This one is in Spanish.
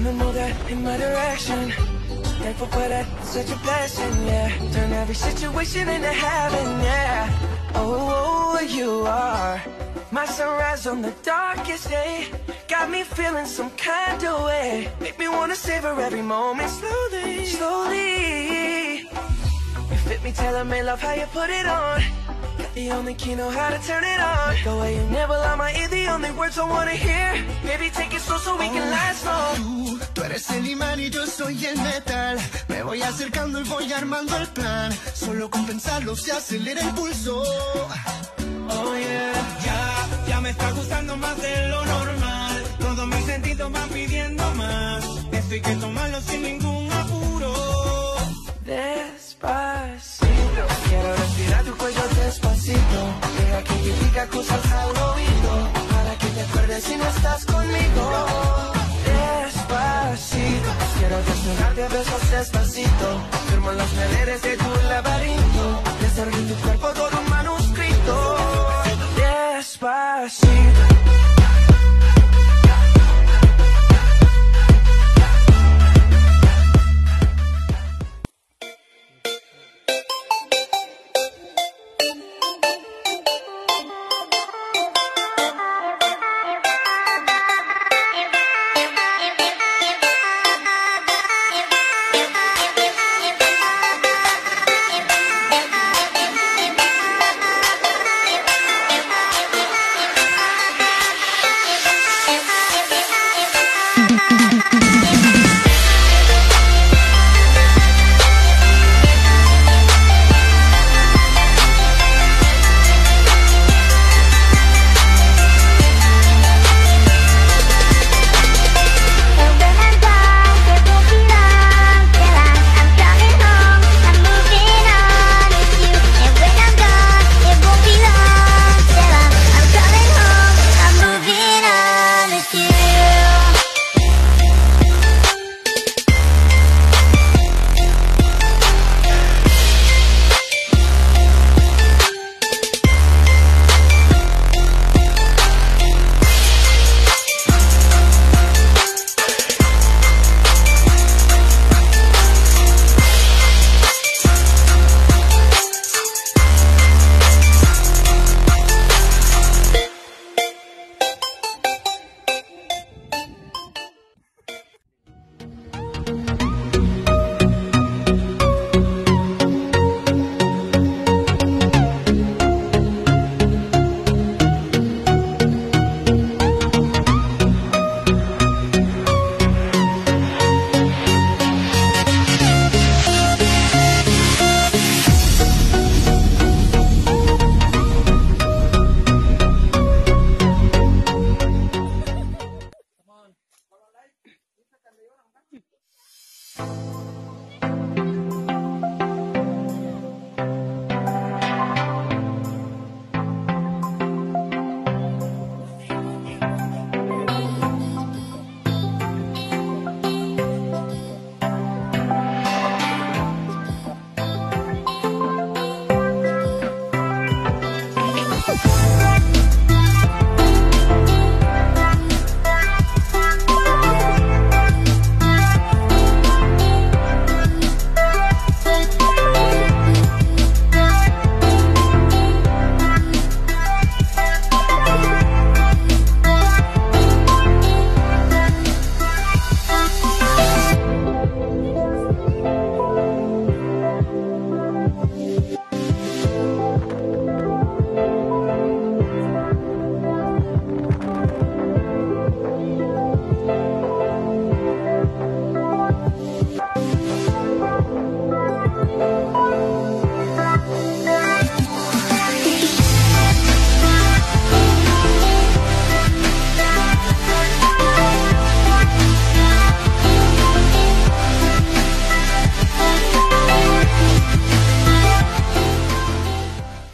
Come and move that in my direction. Thankful for that, such a blessing, yeah. Turn every situation into heaven, yeah. Oh, you are my sunrise on the darkest day. Got me feeling some kind of way. Make me wanna savor every moment slowly, slowly. You fit me, tailor-made, love how you put it on. Got the only key, know how to turn it on. The way you nibble on my ear, the only words I wanna hear. Baby, take it slow so we can last long. Tú eres el imán y yo soy el metal. Me voy acercando y voy armando el plan. Solo con pensarlo se acelera el pulso. Oh yeah. Ya me está gustando más de lo normal. Todos mis sentidos van pidiendo más. Esto hay que tomarlo sin ningún apuro. Despacito, quiero respirar tu cuello despacito. Deja que te diga cosas al oído, para que te acuerdes si no estás conmigo. Despacito, quiero desnudarte a besos despacito. Firmo los poderes de tu laberinto.